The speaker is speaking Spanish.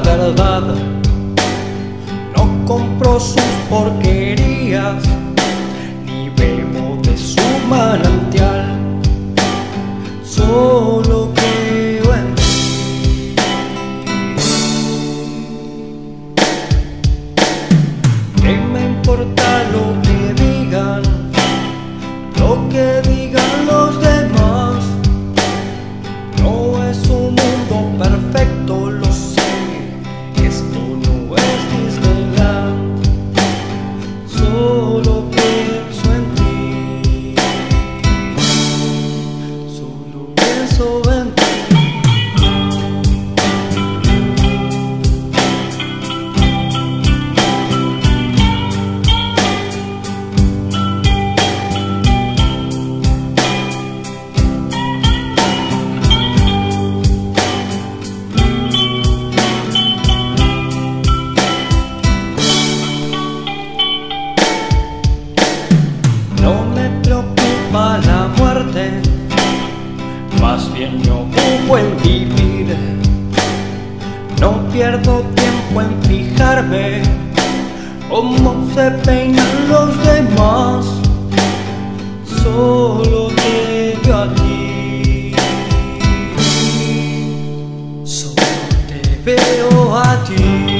verdad. No compro sus porquerías, ni bebo de su manantial. Solo creo en ti. ¿Qué me importa lo que digan? Lo que digan los demás. No es un mundo perfecto, lo sé. Esto no es Disneyland. Solo pienso en ti. Solo pienso en ti. No me preocupa la muerte, más bien me ocupo en vivir. No pierdo tiempo en fijarme cómo se peinan los demás. Solo te veo a ti. Solo te veo a ti.